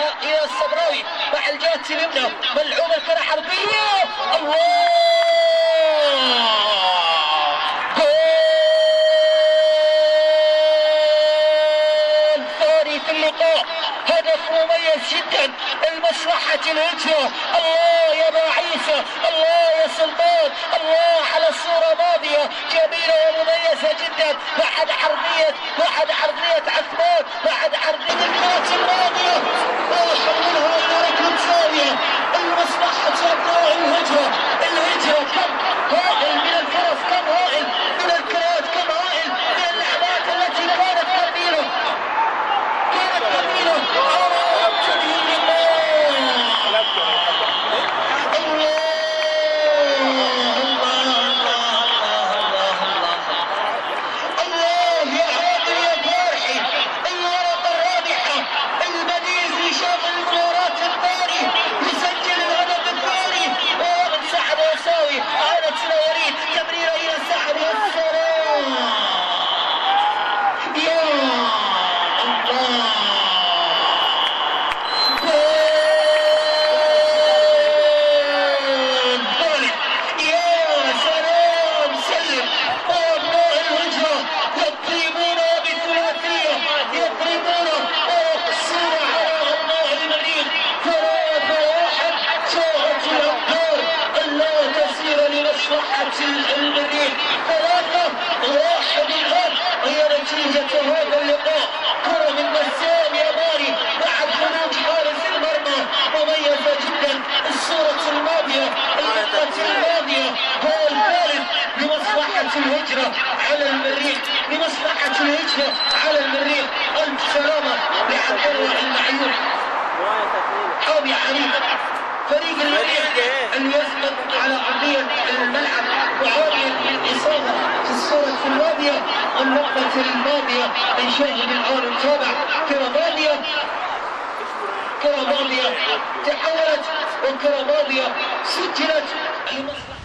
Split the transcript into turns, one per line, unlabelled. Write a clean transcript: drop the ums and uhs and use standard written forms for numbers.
الى الصبراوي مع الجهه اليمنى، ملعوبه الكره حربيه. الله جول ثاني في اللقاء، هدف مميز جدا لمصلحه الهجره. الله يا ابا عيسى، الله يا سلطان، الله على الصوره ماضيه جميله ومميزه جدا، بعد عرضيه عثمان، بعد عرضيه الكرات الماضيه وحولها الى ركله زاويه لمصلحه ابناء الهجره. الهجره كم هائل من الفرص، كم هائل من الكرات، كم هائل من اللعبات التي كانت كبيره تنهي المريخ. 3-1 الآن هي نتيجة هذا اللقاء. كرة من بسام يماني بعد خروج حارس المرمى مميزة جدا. الصورة الماضية، اللقطة الماضية، جول ثالث لمصلحة الهجرة على المريخ، لمصلحة الهجرة على المريخ. ألف سلامة لعبد الله المعيوب حامي حريق فريق المريخ أن يسبق على أرضية الملعب وعامل الإصابة في الصورة الماضية. اللقطة الماضية نشاهد الآن نتابع كرة ماضية تحولت وكرة ماضية سجلت لمصلحة